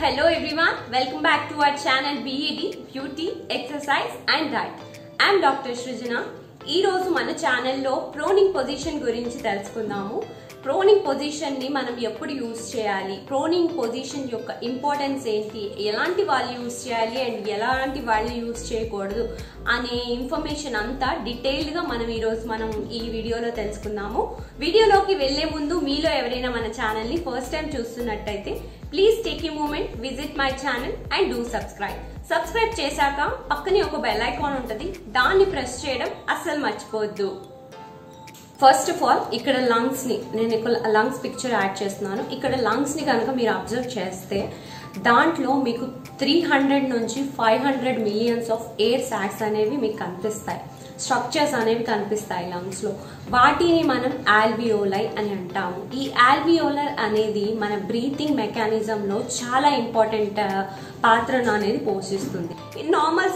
Hello everyone, welcome back to our channel BED Beauty, Exercise and Diet. I am Dr. Shrujana. ఈ రోజు మన ఛానల్లో proning position గురించి తెలుసుకుందాము. ప్రోనింగ్ పొజిషన్ ని మనం ఎప్పుడు యూజ్ చేయాలి, ప్రోనింగ్ పొజిషన్ యొక్క ఇంపార్టెన్స్ ఏంటి, ఎలాంటి వాళ్ళు యూజ్ చేయాలి అండ్ ఎలాంటి వాళ్ళు యూజ్ చేయకూడదు అనే ఇన్ఫర్మేషన్ అంతా డీటెయిల్డ్ గా మనం ఈ వీడియోలో తెలుసుకుందాము. వీడియోలోకి వెళ్లే ముందు మీలో ఎవరైనా మన ఛానల్ ని ఫస్ట్ టైం చూస్తున్నట్టయితే please take a moment, visit my channel and do subscribe. Subscribe చేశాక పక్కనే ఒక బెల్ ఐకాన్ ఉంటుంది, దాన్ని ప్రెస్ చేయడం అస్సలు మర్చిపోవద్దు. ఫస్ట్ ఆఫ్ ఆల్ ఇక్కడ లంగ్స్ ని నేను లంగ్స్ పిక్చర్ యాడ్ చేస్తున్నాను. ఇక్కడ లంగ్స్ ని కనుక మీరు అబ్జర్వ్ చేస్తే దాంట్లో మీకు 300 నుంచి 500 మిలియన్స్ ఆఫ్ ఎయిర్ సాక్స్ అనేవి మీకు కనిపిస్తాయి, స్ట్రక్చర్స్ అనేవి కనిపిస్తాయి లంగ్స్ లో. వాటిని మనం ఆల్వియోలై అని అంటాము. ఈ ఆల్వియోలర్ అనేది మన బ్రీతింగ్ మెకానిజం లో చాలా ఇంపార్టెంట్ పాత్రను అనేది పోషిస్తుంది. ఇన్ నార్మల్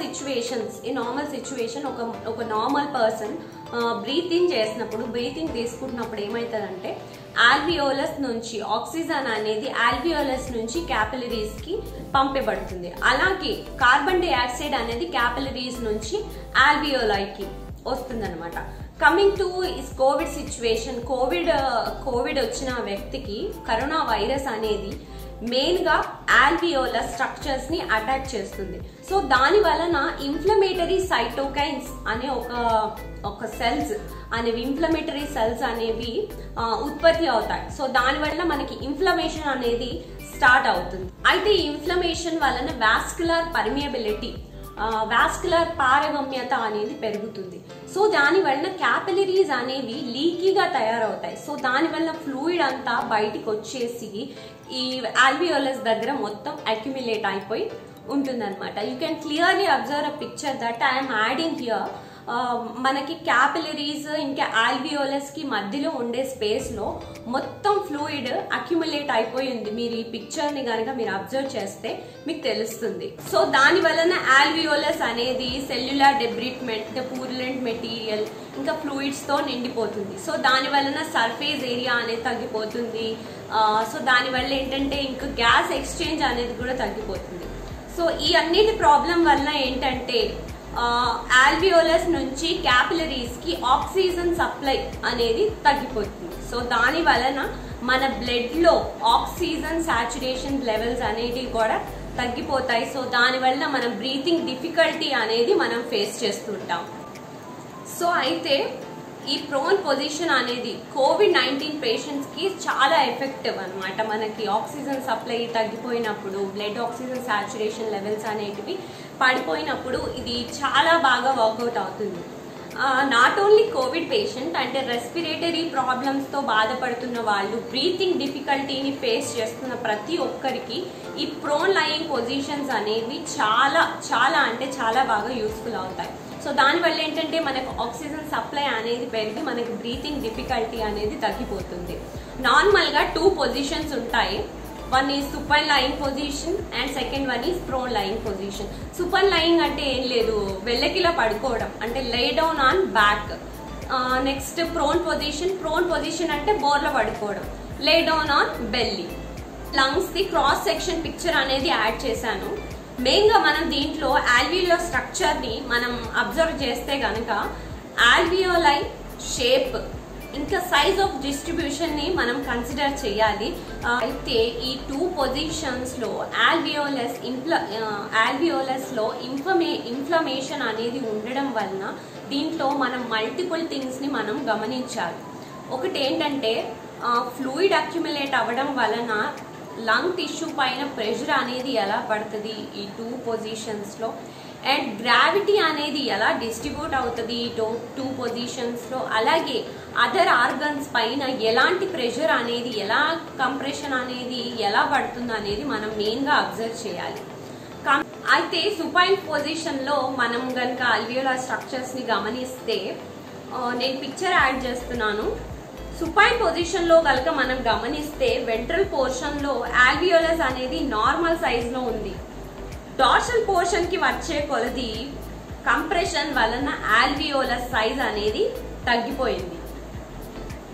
సిచ్యువేషన్ ఒక నార్మల్ పర్సన్ బ్రీతింగ్ చేసినప్పుడు, బ్రీతింగ్ తీసుకుంటున్నప్పుడు ఏమవుతుందంటే ఆల్వియోలస్ నుంచి ఆక్సిజన్ అనేది ఆల్వియోలస్ నుంచి క్యాపిలరీస్ కి పంపబడుతుంది. అలాగే కార్బన్ డైఆక్సైడ్ అనేది క్యాపిలరీస్ నుంచి ఆల్వియోలైకి వస్తుంది అనమాట. Coming to is covid situation, covid వచ్చిన వ్యక్తికి కరోనా వైరస్ అనేది మెయిన్ గా ఆల్వియోలస్ స్ట్రక్చర్స్ ని అటాక్ చేస్తుంది. సో దాని వలన ఇన్ఫ్లమేటరీ సైటోకైన్స్ అనే ఒక సెల్స్ అనేవి ఇన్ఫ్లమేటరీ సెల్స్ అనేవి ఉత్పత్తి అవుతాయి. సో దాని వల్ల మనకి ఇన్ఫ్లమేషన్ అనేది స్టార్ట్ అవుతుంది. అయితే ఈ ఇన్ఫ్లమేషన్ వలన వాస్కులర్ పర్మియబిలిటీ, వాస్కులర్ పారగమ్యత అనేది పెరుగుతుంది. సో దాని వలన క్యాపిలరీస్ అనేవి లీకీగా తయారవుతాయి. సో దాని వల్ల ఫ్లూయిడ్ అంతా బయటికి వచ్చేసి ఈ ఆల్వియోలస్ దగ్గర మొత్తం అక్యుములేట్ అయిపోయి ఉంటుందన్నమాట. You can clearly observe a picture that I'm adding here. మనకి క్యాపిలరీస్ ఇంకా ఆల్వియోలస్ కి మధ్యలో ఉండే స్పేస్ లో మొత్తం ఫ్లూయిడ్ అక్యుములేట్ అయిపోయింది. మీరు ఈ పిక్చర్ ని కనుక మీరు అబ్జర్వ్ చేస్తే మీకు తెలుస్తుంది. సో దాని వలన ఆల్వియోలస్ అనేది సెల్యులార్ డెబ్రిట్మెంట్, పూరిలెంట్ మెటీరియల్ ఇంకా ఫ్లూయిడ్స్ తో నిండిపోతుంది. సో దాని వలన సర్ఫేస్ ఏరియా అనేది తగ్గిపోతుంది. సో దాని వల్ల ఏంటంటే ఇంకా గ్యాస్ ఎక్స్చేంజ్ అనేది కూడా తగ్గిపోతుంది. సో ఈ అన్నిటి ప్రాబ్లం వల్ల ఏంటంటే ఆల్వియోలస్ నుంచి క్యాపిలరీస్ కి ఆక్సిజన్ సప్లై అనేది తగ్గిపోతుంది. సో దాని వలన మన బ్లడ్ లో ఆక్సిజన్ సాచురేషన్ లెవెల్స్ అనేవి కూడా తగ్గిపోతాయి. సో దాని వల్ల మనం బ్రీతింగ్ డిఫికల్టీ అనేది మనం ఫేస్ చేస్తుంటాం. సో అయితే ఈ ప్రోన్ పొజిషన్ అనేది COVID-19 పేషెంట్స్ కి చాలా ఎఫెక్టివ్ అనమాట. మనకి ఆక్సిజన్ సప్లై తగ్గిపోయినప్పుడు, బ్లడ్ ఆక్సిజన్ సాచురేషన్ లెవెల్స్ అనేటివి పడిపోయినప్పుడు ఇది చాలా బాగా వర్కౌట్ అవుతుంది. నాట్ ఓన్లీ కోవిడ్ పేషెంట్, అంటే రెస్పిరేటరీ ప్రాబ్లమ్స్ తో బాధపడుతున్న వాళ్ళు, బ్రీతింగ్ డిఫికల్టీని ఫేస్ చేస్తున్న ప్రతి ఒక్కరికి ఈ ప్రోన్ లయింగ్ పొజిషన్స్ అనేవి చాలా అంటే చాలా బాగా యూస్ఫుల్ అవుతాయి. సో దానివల్ల ఏంటంటే మనకు ఆక్సిజన్ సప్లై అనేది పెరిగి మనకి బ్రీతింగ్ డిఫికల్టీ అనేది తగ్గిపోతుంది. నార్మల్ గా 2 పొజిషన్స్ ఉంటాయి. One is supine lying position and second one is prone lying position. Supine lying అంటే ఏం లేదు, వెల్లకిలా పడుకోవడం, అంటే lay down on back. Next prone position అంటే బోర్లో పడుకోవడం, lay down on belly. Lungs the cross section picture అనేది యాడ్ చేశాను. మెయిన్ గా మనం దీంట్లో ఆల్వియోలర్ స్ట్రక్చర్ ని మనం అబ్జర్వ్ చేస్తే గనక ఆల్వియోలై షేప్ ఇంకా సైజ్ ఆఫ్ డిస్ట్రిబ్యూషన్ ని మనం కన్సిడర్ చేయాలి. అయితే ఈ 2 పొజిషన్స్ లో ఆల్వియోలస్ లో ఇన్ఫ్లమేషన్ అనేది ఉండడం వలన దీంట్లో మనం మల్టిపుల్ థింగ్స్ ని మనం గమనించాలి. ఒకటి ఏంటంటే ఫ్లూయిడ్ అక్యుములేట్ అవ్వడం వలన లంగ్ టిష్యూ పైన ప్రెషర్ అనేది ఎలా పడుతుంది ఈ 2 పొజిషన్స్ లో, అండ్ గ్రావిటీ అనేది ఎలా డిస్ట్రిబ్యూట్ అవుతుంది ఈ 2 పొజిషన్స్ లో, అలాగే అదర్ ఆర్గన్స్ పైన ఎలాంటి ప్రెషర్ అనేది, ఎలా కంప్రెషన్ అనేది ఎలా పడుతుంది అనేది మనం మెయిన్ గా అబ్జర్వ్ చేయాలి. అయితే సుపైన్ పొజిషన్ లో మనం గనక ఆల్వియోలర్ స్ట్రక్చర్స్ ని గమనిస్తే, నేను పిక్చర్ యాడ్ చేస్తున్నాను. సుపైన్ పొజిషన్ లో కనుక మనం గమనిస్తే వెంట్రల్ పోర్షన్ లో ఆల్వియోలస్ అనేది నార్మల్ సైజ్ లో ఉంది. డార్సల్ పోర్షన్ కి వచ్చే కొలది కంప్రెషన్ వలన ఆల్వియోలస్ సైజ్ అనేది తగ్గిపోయింది.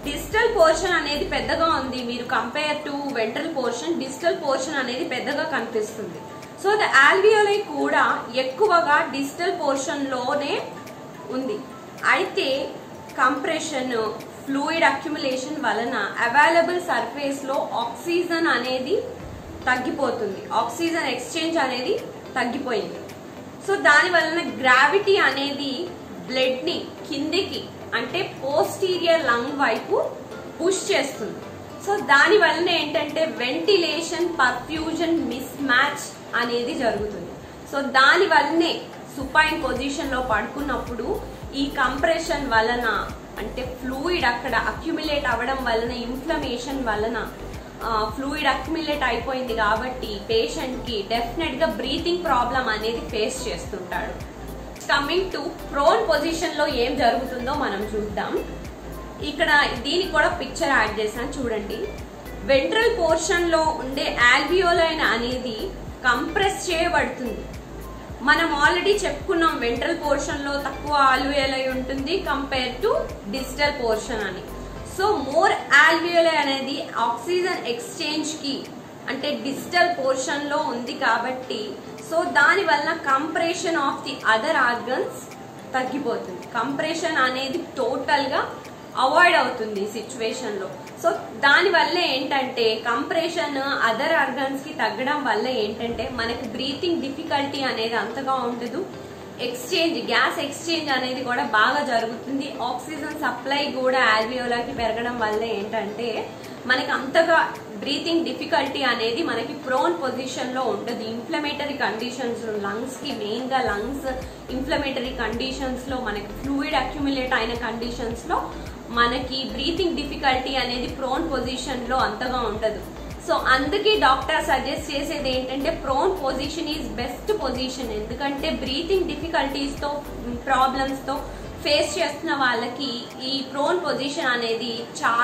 డిస్టల్ పోర్షన్ అనేది పెద్దగా ఉంది, మీరు compare to ventral portion distal portion అనేది పెద్దగా కనిపిస్తుంది. సో ద ఆల్వియోలై కూడా ఎక్కువగా డిస్టల్ పోర్షన్ లోనే ఉంది. అయితే కంప్రెషన్, ఫ్లూయిడ్ అక్యుములేషన్ వలన అవైలబుల్ సర్ఫేస్ లో ఆక్సిజన్ అనేది తగ్గిపోతుంది, ఆక్సిజన్ ఎక్స్చేంజ్ అనేది తగ్గిపోయింది. సో దాని వలన గ్రావిటీ అనేది బ్లడ్ ని కిందికి అంటే పోస్టీరియర్ లంగ్ వైపు పుష్ చేస్తుంది. సో దాని వలన ఏంటంటే వెంటిలేషన్ పర్ఫ్యూజన్ మిస్ మ్యాచ్ అనేది జరుగుతుంది. సో దాని వల్లనే సుపైన్ పొజిషన్ లో పడుకున్నప్పుడు ఈ కంప్రెషన్ వలన అంటే ఫ్లూయిడ్ అక్కడ అక్యుములేట్ అవ్వడం వలన, ఇన్ఫ్లమేషన్ వలన ఫ్లూయిడ్ అక్యుములేట్ అయిపోయింది కాబట్టి పేషెంట్ కి డెఫినెట్ గా బ్రీతింగ్ ప్రాబ్లం అనేది ఫేస్ చేస్తుంటాడు. కమింగ్ టు ప్రోన్ పొజిషన్ లో ఏం జరుగుతుందో మనం చూద్దాం. ఇక్కడ దీనికి కూడా పిక్చర్ యాడ్ చేశాను చూడండి. వెంట్రల్ పోర్షన్ లో ఉండే ఆల్వియోలై అనేది కంప్రెస్ చేయబడుతుంది. మనం ఆల్రెడీ చెప్పుకున్నాం వెంట్రల్ పోర్షన్ లో తక్కువ ఆల్వియోలై ఉంటుంది కంపేర్ టు డిస్టల్ పోర్షన్ అని. సో మోర్ ఆల్వియోలై అనేది ఆక్సిజన్ ఎక్స్చేంజ్ కి అంటే డిస్టల్ పోర్షన్ లో ఉంది కాబట్టి సో దాని వల్ల compression of the other organs తగ్గిపోతుంది. కంప్రెషన్ అనేది టోటల్ గా అవాయిడ్ అవుతుంది ఈ సిచ్యువేషన్ లో. సో దాని వల్ల ఏంటంటే కంప్రెషన్ అదర్ ఆర్గన్స్ కి తగ్గడం వల్ల ఏంటంటే మనకి బ్రీతింగ్ డిఫికల్టీ అనేది అంతగా ఉండదు. ఎక్స్చేంజ్, గ్యాస్ ఎక్స్చేంజ్ అనేది కూడా బాగా జరుగుతుంది. ఆక్సిజన్ సప్లై కూడా ఆల్వియోలాకి పెరగడం వల్ల ఏంటంటే మనకి అంతగా బ్రీతింగ్ డిఫికల్టీ అనేది మనకి ప్రోన్ పొజిషన్ లో ఉండదు. ఇన్ఫ్లమేటరీ కండిషన్స్ లంగ్స్ కి మెయిన్ గా లంగ్స్ ఇన్ఫ్లమేటరీ కండిషన్స్ లో మనకి ఫ్లూయిడ్ అక్యుములేట్ అయిన కండిషన్స్ లో మనకి బ్రీతింగ్ డిఫికల్టీ అనేది ప్రోన్ పొజిషన్ లో అంతగా ఉండదు. సో అందుకే డాక్టర్ సజెస్ట్ చేసేది ఏంటంటే prone position is best position. ఎందుకంటే బ్రీతింగ్ డిఫికల్టీస్ తో ప్రాబ్లమ్స్ తో ఫేస్ చేస్తున్న వాళ్ళకి ఈ ప్రోన్ పొజిషన్ అనేది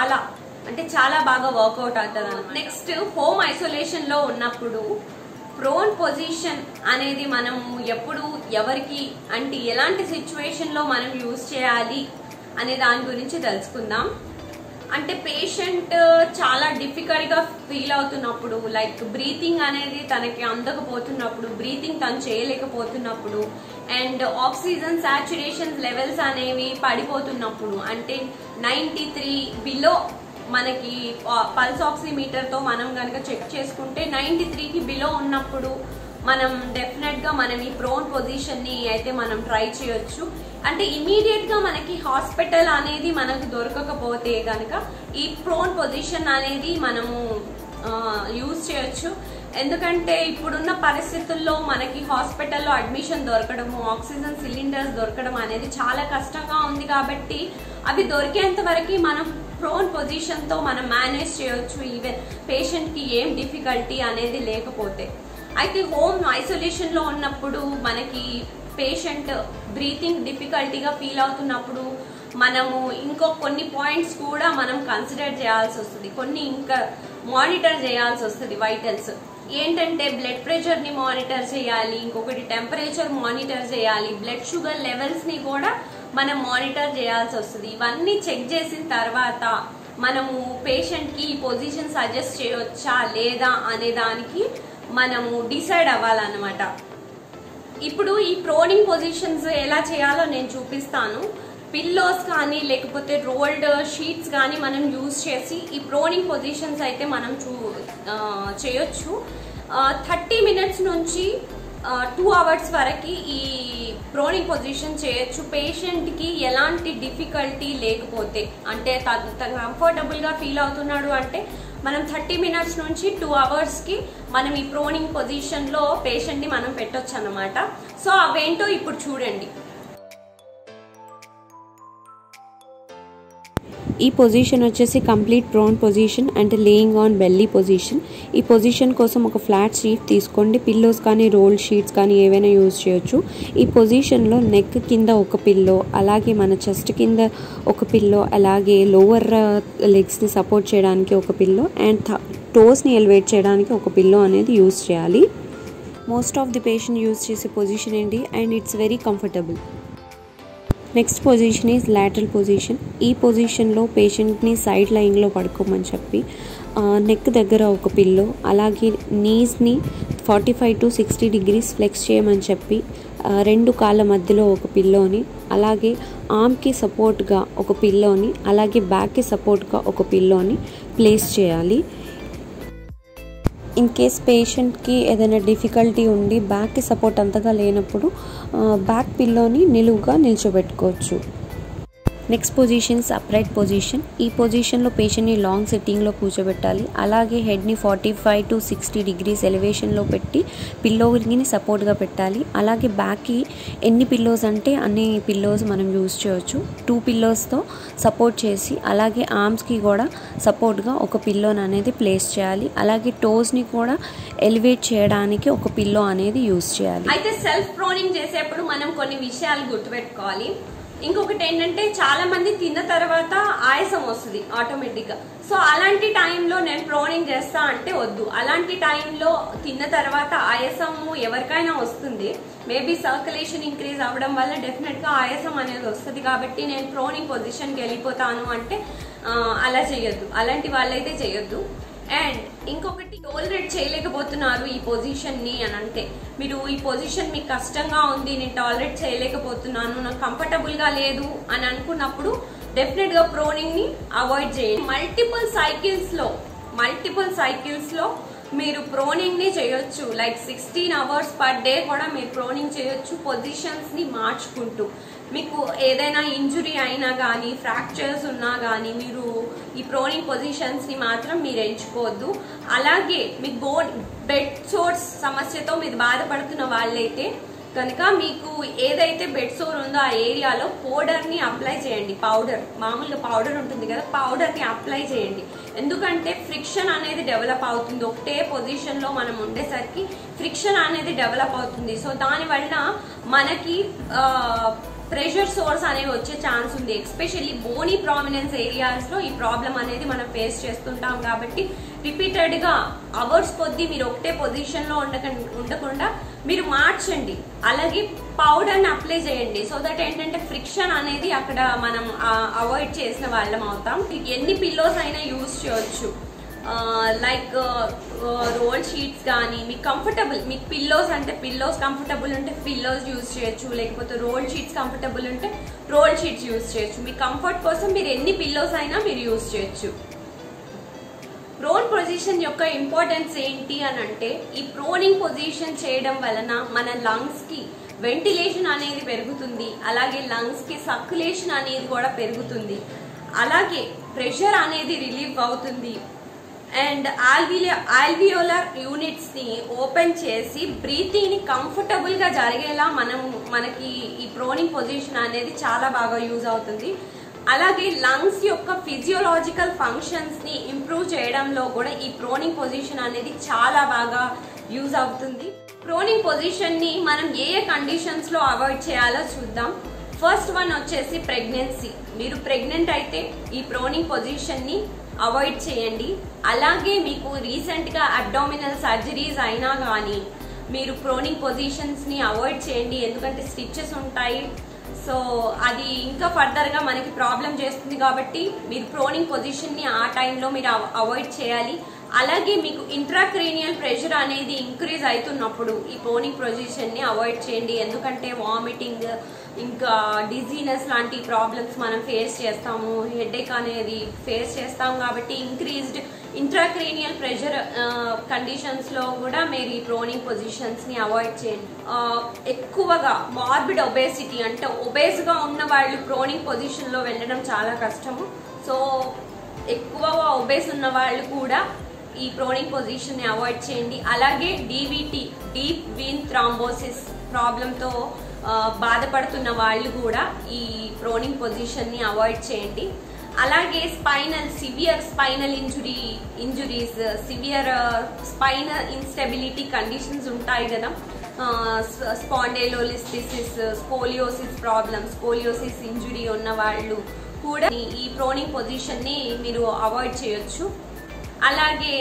చాలా బాగా వర్కౌట్ అవుతుంది. నెక్స్ట్ హోమ్ ఐసోలేషన్ లో ఉన్నప్పుడు ప్రోన్ పొజిషన్ అనేది మనం ఎప్పుడు ఎవరికి అంటే ఎలాంటి సిచ్యువేషన్ లో మనం యూజ్ చేయాలి అనే దాని గురించి తెలుసుకుందాం. అంటే పేషెంట్ చాలా డిఫికల్ట్ గా ఫీల్ అవుతున్నప్పుడు, లైక్ బ్రీతింగ్ అనేది తనకి అందకపోతున్నప్పుడు, బ్రీతింగ్ తను చేయలేకపోతున్నప్పుడు, అండ్ ఆక్సిజన్ సాచురేషన్ లెవెల్స్ అనేవి పడిపోతున్నప్పుడు, అంటే 93 బిలో మనకి పల్స్ ఆక్సిమీటర్ తో మనం కనుక చెక్ చేసుకుంటే 93కి బిలో ఉన్నప్పుడు మనం డెఫినెట్ గా మనం ఈ ప్రోన్ పొజిషన్ ని అయితే మనం ట్రై చేయొచ్చు. అంటే ఇమీడియట్ గా మనకి హాస్పిటల్ అనేది మనకు దొరకకపోతే కనుక ఈ ప్రోన్ పొజిషన్ అనేది మనము యూజ్ చేయొచ్చు. ఎందుకంటే ఇప్పుడున్న పరిస్థితుల్లో మనకి హాస్పిటల్లో అడ్మిషన్ దొరకడము, ఆక్సిజన్ సిలిండర్స్ దొరకడం అనేది చాలా కష్టంగా ఉంది. కాబట్టి అవి దొరికేంత వరకు మనం ప్రోన్ పొజిషన్ తో మనం మేనేజ్ చేయొచ్చు, ఈవెన్ పేషెంట్ కి ఏం డిఫికల్టీ అనేది లేకపోతే. అయితే హోమ్ ఐసోలేషన్ లో ఉన్నప్పుడు మనకి పేషెంట్ బ్రీతింగ్ డిఫికల్టీగా ఫీల్ అవుతున్నప్పుడు మనము ఇంకో కొన్ని పాయింట్స్ కూడా మనం కన్సిడర్ చేయాల్సి వస్తుంది, కొన్ని ఇంకా మానిటర్ చేయాల్సి వస్తుంది. వైటల్స్ ఏంటంటే బ్లడ్ ప్రెషర్ ని మానిటర్ చేయాలి, ఇంకొకటి టెంపరేచర్ మానిటర్ చేయాలి, బ్లడ్ షుగర్ లెవెల్స్ ని కూడా మనం మానిటర్ చేయాల్సి వస్తుంది. ఇవన్నీ చెక్ చేసిన తర్వాత మనము పేషెంట్ కి ఈ పొజిషన్ సజెస్ట్ చేయొచ్చా లేదా అనే దానికి మనము డిసైడ్ అవ్వాలన్నమాట. ఇప్పుడు ఈ ప్రోనింగ్ పొజిషన్స్ ఎలా చేయాలో నేను చూపిస్తాను. పిల్లోస్ కానీ లేకపోతే రోల్డ్ షీట్స్ కానీ మనం యూజ్ చేసి ఈ ప్రోనింగ్ పొజిషన్స్ అయితే మనం చేయొచ్చు. 30 మినిట్స్ నుంచి 2 అవర్స్ వరకు ఈ ప్రోనింగ్ పొజిషన్ చేయొచ్చు. పేషెంట్ కి ఎలాంటి డిఫికల్టీ లేకపోతే, అంటే కంఫర్టబుల్ గా ఫీల్ అవుతున్నాడు అంటే మనం 30 మినిట్స్ నుంచి 2 అవర్స్ కి మనం ఈ ప్రోనింగ్ పొజిషన్ లో పేషెంట్ ని మనం పెట్టొచ్చు అన్నమాట. సో అవేంటో ఇప్పుడు చూడండి. ఈ పొజిషన్ వచ్చేసి కంప్లీట్ ప్రోన్ పొజిషన్ అంటే లేయింగ్ ఆన్ బెల్లీ పొజిషన్. ఈ పొజిషన్ కోసం ఒక ఫ్లాట్ షీట్ తీసుకోండి. పిల్లోస్ కానీ రోల్డ్ షీట్స్ కానీ ఏవైనా యూజ్ చేయొచ్చు. ఈ పొజిషన్లో నెక్ కింద ఒక పిల్లో, అలాగే మన చెస్ట్ కింద ఒక పిల్లో, అలాగే లోవర్ లెగ్స్ని సపోర్ట్ చేయడానికి ఒక పిల్లో అండ్ టోస్ని ఎలివేట్ చేయడానికి ఒక పిల్లో అనేది యూజ్ చేయాలి. Most of the patient use చేసే పొజిషన్ ఏంటి and it's very comfortable. Next position is lateral position. ఈ పొజిషన్లో పేషెంట్ని సైడ్ లైన్లో పడుకోమని చెప్పి నెక్ దగ్గర ఒక పిల్లో, అలాగే నీస్ని 45 to 60 degrees ఫ్లెక్స్ చేయమని చెప్పి 2 కాళ్ళ మధ్యలో ఒక పిల్లోని, అలాగే ఆర్మ్కి సపోర్ట్గా ఒక పిల్లోని, అలాగే బ్యాక్కి సపోర్ట్గా ఒక పిల్లోని ప్లేస్ చేయాలి. ఇన్ కేస్ పేషెంట్కి ఏదైనా డిఫికల్టీ ఉండి బ్యాక్కి సపోర్ట్ అంతగా లేనప్పుడు బ్యాక్ పిల్లోని నిలువుగా నిల్చోబెట్టుకోవచ్చు. Next positions upright position. ఈ పొజిషన్లో పేషెంట్ని లాంగ్ సిట్టింగ్లో కూర్చోబెట్టాలి. అలాగే హెడ్ని 45 to 60 degrees ఎలివేషన్లో పెట్టి పిల్లోని సపోర్ట్గా పెట్టాలి. అలాగే బ్యాక్కి ఎన్ని పిల్లోస్ అంటే అన్ని పిల్లోస్ మనం యూజ్ చేయవచ్చు. 2 పిల్లోస్తో సపోర్ట్ చేసి, అలాగే ఆర్మ్స్కి కూడా సపోర్ట్గా ఒక పిల్లోని అనేది ప్లేస్ చేయాలి. అలాగే టోస్ని కూడా ఎలివేట్ చేయడానికి ఒక పిల్లో అనేది యూజ్ చేయాలి. అయితే సెల్ఫ్ ప్రోనింగ్ చేసేప్పుడు మనం కొన్ని విషయాలు గుర్తుపెట్టుకోవాలి. ఇంకొకటి ఏంటంటే చాలా మంది తిన్న తర్వాత ఆయాసం వస్తుంది ఆటోమేటిక్ గా. సో అలాంటి టైంలో నేను ప్రోనింగ్ చేస్తా అంటే వద్దు. అలాంటి టైంలో తిన్న తర్వాత ఆయాసము ఎవరికైనా వస్తుంది. మేబీ సర్క్యులేషన్ ఇంక్రీజ్ అవ్వడం వల్ల డెఫినెట్ గా ఆయాసం అనేది వస్తుంది. కాబట్టి నేను ప్రోనింగ్ పొజిషన్కి వెళ్ళిపోతాను అంటే అలా చేయొద్దు. అలాంటి వాళ్ళైతే చేయొద్దు. అండ్ ఇంకొకటి టాలరేట్ చేయలేకపోతున్నారు ఈ పొజిషన్ ని అని అంటే, మీరు ఈ పొజిషన్ మీకు కష్టంగా ఉంది, నేను టాలరేట్ చేయలేకపోతున్నాను, నాకు కంఫర్టబుల్ గా లేదు అని అనుకున్నప్పుడు డెఫినెట్ గా ప్రోనింగ్ ని అవాయిడ్ చేయండి. మల్టిపుల్ సైకిల్స్ లో మీరు ప్రోనింగ్ ని చేయొచ్చు. లైక్ 16 hours పర్ డే కూడా మీరు ప్రోనింగ్ చేయొచ్చు, పొజిషన్స్ ని మార్చుకుంటూ. మీకు ఏదైనా ఇంజురీ అయినా కానీ, ఫ్రాక్చర్స్ ఉన్నా కానీ మీరు ఈ ప్రోనింగ్ పొజిషన్స్ ని మాత్రం మీరు ఎంచుకోవద్దు. అలాగే మీకు బెడ్ సోర్స్ సమస్యతో మీరు బాధపడుతున్న వాళ్ళైతే కనుక మీకు ఏదైతే బెడ్ సోర్ ఉందో ఆ ఏరియాలో పౌడర్ ని అప్లై చేయండి. మామూలుగా పౌడర్ ఉంటుంది కదా, పౌడర్ ని అప్లై చేయండి. ఎందుకంటే ఫ్రిక్షన్ అనేది డెవలప్ అవుతుంది. ఒకటే పొజిషన్ లో మనం ఉండేసరికి ఫ్రిక్షన్ అనేది డెవలప్ అవుతుంది. సో దానివల్ల మనకి ప్రెషర్ సోర్స్ అనేవి వచ్చే ఛాన్స్ ఉంది. ఎస్పెషల్లీ బోనీ ప్రామినెన్స్ ఏరియాస్ లో ఈ ప్రాబ్లం అనేది మనం ఫేస్ చేస్తుంటాం. కాబట్టి రిపీటెడ్ గా అవర్స్ కొద్దీ మీరు ఒకటే పొజిషన్ లో ఉండకుండా మీరు మార్చండి. అలాగే పౌడర్ ని అప్లై చేయండి. సో దట్ ఏంటంటే ఫ్రిక్షన్ అనేది అక్కడ మనం అవాయిడ్ చేసిన వాళ్ళం అవుతాం. ఎన్ని పిల్లోస్ అయినా యూజ్ చేయొచ్చు. లైక్ రోల్ షీట్స్ కానీ మీకు కంఫర్టబుల్, మీకు పిల్లోస్ కంఫర్టబుల్ ఉంటే పిల్లోస్ యూజ్ చేయొచ్చు. లేకపోతే రోల్ షీట్స్ కంఫర్టబుల్ ఉంటే రోల్ షీట్స్ యూజ్ చేయొచ్చు. మీ కంఫర్ట్ కోసం మీరు ఎన్ని పిల్లోస్ అయినా మీరు యూజ్ చేయొచ్చు. ప్రోన్ పొజిషన్ యొక్క ఇంపార్టెన్స్ ఏంటి అని అంటే, ఈ ప్రోనింగ్ పొజిషన్ చేయడం వలన మన లంగ్స్ కి వెంటిలేషన్ అనేది పెరుగుతుంది. అలాగే లంగ్స్ కి సర్క్యులేషన్ అనేది కూడా పెరుగుతుంది. అలాగే ప్రెషర్ అనేది రిలీవ్ అవుతుంది. అండ్ ఆల్వియోలర్ యూనిట్స్ ని ఓపెన్ చేసి బ్రీతింగ్ ని కంఫర్టబుల్ గా జరిగేలా మనకి ఈ ప్రోనింగ్ పొజిషన్ అనేది చాలా బాగా యూజ్ అవుతుంది. అలాగే లంగ్స్ యొక్క ఫిజియోలాజికల్ ఫంక్షన్స్ ని ఇంప్రూవ్ చేయడంలో కూడా ఈ ప్రోనింగ్ పొజిషన్ అనేది చాలా బాగా యూజ్ అవుతుంది. ప్రోనింగ్ పొజిషన్ ని మనం ఏ కండిషన్స్ లో అవాయిడ్ చేయాలో చూద్దాం. ఫస్ట్ వన్ వచ్చేసి ప్రెగ్నెన్సీ. మీరు ప్రెగ్నెంట్ అయితే ఈ ప్రోనింగ్ పొజిషన్ ని అవాయిడ్ చేయండి. అలాగే మీకు రీసెంట్ గా అబ్డామినల్ సర్జరీస్ అయినా కానీ మీరు ప్రోనింగ్ పొజిషన్స్ ని అవాయిడ్ చేయండి. ఎందుకంటే స్టిచెస్ ఉంటాయి. సో అది ఇంకా ఫర్దర్ గా మనకి ప్రాబ్లం చేస్తుంది. కాబట్టి మీరు ప్రోనింగ్ పొజిషన్ ని ఆ టైంలో మీరు అవాయిడ్ చేయాలి. అలాగే మీకు ఇంట్రాక్రేనియల్ ప్రెషర్ అనేది ఇంక్రీజ్ అవుతున్నప్పుడు ఈ ప్రోనింగ్ పొజిషన్ ని అవాయిడ్ చేయండి. ఎందుకంటే వామిటింగ్, ఇంకా డిజీనెస్ లాంటి ప్రాబ్లమ్స్ మనం ఫేస్ చేస్తాము, హెడేక్ అనేది ఫేస్ చేస్తాం. కాబట్టి ఇంక్రీజ్డ్ ఇంట్రాక్రేనియల్ ప్రెషర్ కండిషన్స్ లో కూడా మీరు ఈ ప్రోనింగ్ పొజిషన్స్ ని అవాయిడ్ చేయండి. ఎక్కువగా మార్బిడ్ ఒబేసిటీ అంటే ఒబేస్ గా ఉన్న వాళ్ళు ప్రోనింగ్ పొజిషన్ లో వెళ్ళడం చాలా కష్టము. సో ఎక్కువగా ఒబేస్ ఉన్న వాళ్ళు కూడా ఈ ప్రోనింగ్ పొజిషన్ ని అవాయిడ్ చేయండి. అలాగే డీవీటీ, డీప్ వీన్ థ్రాంబోసిస్ ప్రాబ్లంతో బాధపడుతున్న వాళ్ళు కూడా ఈ ప్రోనింగ్ పొజిషన్ ని అవాయిడ్ చేయండి. అలాగే severe spinal injuries, severe spinal instability conditions ఉంటాయి కదా, spondylolisthesis, scoliosis problem, scoliosis injury ఉన్న వాళ్ళు కూడా ఈ ప్రోనింగ్ పొజిషన్ ని మీరు అవాయిడ్ చేయొచ్చు. అలాగే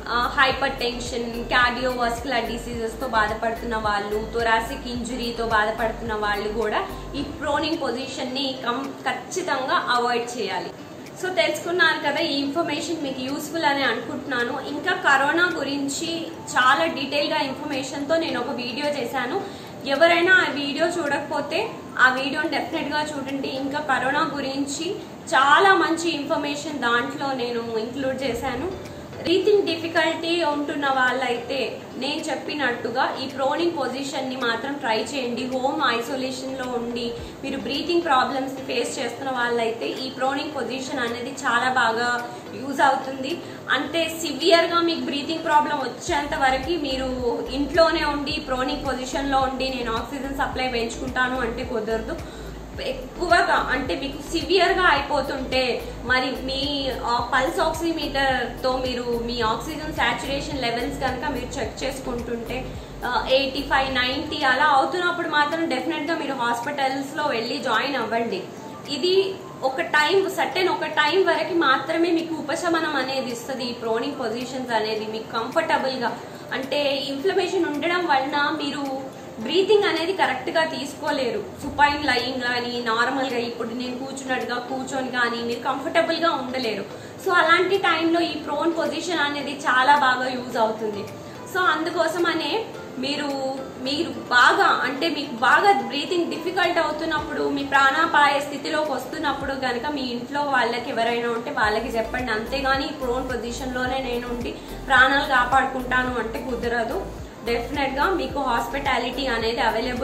హైపర్ టెన్షన్, కార్డియోవాస్కులర్ డిసీజెస్తో బాధపడుతున్న వాళ్ళు, థొరాసిక్ ఇంజురీతో బాధపడుతున్న వాళ్ళు కూడా ఈ ప్రోనింగ్ పొజిషన్ని ఖచ్చితంగా అవాయిడ్ చేయాలి. సో తెలుసుకున్నారు కదా, ఈ ఇన్ఫర్మేషన్ మీకు యూస్ఫుల్ అని అనుకుంటున్నాను. ఇంకా కరోనా గురించి చాలా డీటెయిల్గా ఇన్ఫర్మేషన్తో నేను ఒక వీడియో చేశాను. ఎవరైనా ఆ వీడియో చూడకపోతే ఆ వీడియోని డెఫినెట్గా చూడండి. ఇంకా కరోనా గురించి చాలా మంచి ఇన్ఫర్మేషన్ దాంట్లో నేను ఇంక్లూడ్ చేశాను. బ్రీతింగ్ డిఫికల్టీ ఉంటున్న వాళ్ళైతే నేను చెప్పినట్టుగా ఈ ప్రోనింగ్ పొజిషన్ని మాత్రం ట్రై చేయండి. హోమ్ ఐసోలేషన్లో ఉండి మీరు బ్రీతింగ్ ప్రాబ్లమ్స్ని ఫేస్ చేస్తున్న వాళ్ళైతే ఈ ప్రోనింగ్ పొజిషన్ అనేది చాలా బాగా యూజ్ అవుతుంది. అంటే సివియర్గా మీకు బ్రీతింగ్ ప్రాబ్లం వచ్చేంత వరకు మీరు ఇంట్లోనే ఉండి ప్రోనింగ్ పొజిషన్లో ఉండి నేను ఆక్సిజన్ సప్లై పెంచుకుంటాను అంటే కుదరదు. ఎక్కువగా అంటే మీకు సివియర్గా అయిపోతుంటే మరి మీ పల్స్ ఆక్సిమీటర్తో మీరు మీ ఆక్సిజన్ సాచురేషన్ లెవెల్స్ కనుక మీరు చెక్ చేసుకుంటుంటే 85, 90 అలా అవుతున్నప్పుడు మాత్రం డెఫినెట్గా మీరు హాస్పిటల్స్లో వెళ్ళి జాయిన్ అవ్వండి. ఇది ఒక టైం వరకు మాత్రమే మీకు ఉపశమనం అనేది ఇస్తుంది. ఈ ప్రోనింగ్ పొజిషన్స్ అనేది మీకు కంఫర్టబుల్గా, అంటే ఇన్ఫ్లమేషన్ ఉండడం వలన మీరు బ్రీతింగ్ అనేది కరెక్ట్గా తీసుకోలేరు. సుపైన్ లయింగ్ కానీ నార్మల్గా ఇప్పుడు నేను కూర్చున్నట్టుగా కూర్చొని కానీ మీరు కంఫర్టబుల్గా ఉండలేరు. సో అలాంటి టైంలో ఈ ప్రోన్ పొజిషన్ అనేది చాలా బాగా యూజ్ అవుతుంది. సో అందుకోసమనే మీరు బాగా అంటే మీకు బాగా బ్రీతింగ్ డిఫికల్ట్ అవుతున్నప్పుడు, మీ ప్రాణాపాయ స్థితిలోకి వస్తున్నప్పుడు కనుక మీ ఇంట్లో వాళ్ళకి ఎవరైనా ఉంటే వాళ్ళకి చెప్పండి. అంతేగాని ప్రోన్ పొజిషన్లోనే నేను ఉండి ప్రాణాలు కాపాడుకుంటాను అంటే కుదరదు. డెఫినెట్గా మీకు హాస్పిటాలిటీ అనేది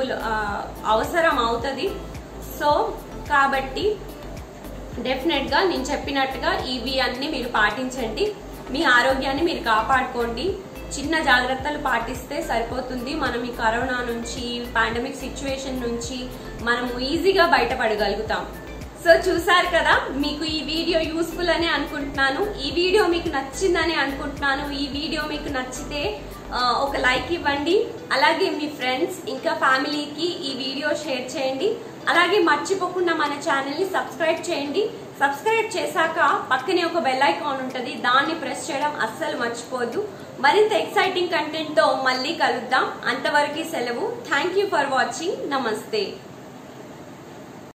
అవసరం అవుతుంది. సో కాబట్టి డెఫినెట్గా నేను చెప్పినట్టుగా ఇవి అన్ని మీరు పాటించండి. మీ ఆరోగ్యాన్ని మీరు కాపాడుకోండి. చిన్న జాగ్రత్తలు పాటిస్తే సరిపోతుంది. మనం ఈ కరోనా నుంచి, పాండమిక్ సిచ్యువేషన్ నుంచి మనం ఈజీగా బయటపడగలుగుతాం. సో చూసారు కదా, మీకు ఈ వీడియో యూస్ఫుల్ అని అనుకుంటున్నాను. ఈ వీడియో మీకు నచ్చిందని అనుకుంటున్నాను. ఈ వీడియో మీకు నచ్చితే ఒక లైక్ ఇవ్వండి. అలాగే మీ ఫ్రెండ్స్ ఇంకా ఫ్యామిలీకి ఈ వీడియో షేర్ చేయండి. అలాగే మర్చిపోకుండా మన ఛానల్ని సబ్స్క్రైబ్ చేయండి. సబ్స్క్రైబ్ చేశాక పక్కనే ఒక బెల్ ఐకాన్ ఉంటుంది, దాన్ని ప్రెస్ చేయడం అస్సలు మర్చిపోద్దు. మరింత ఎక్సైటింగ్ కంటెంట్తో మళ్ళీ కలుద్దాం. అంతవరకు సెలవు. Thank you for watching. నమస్తే.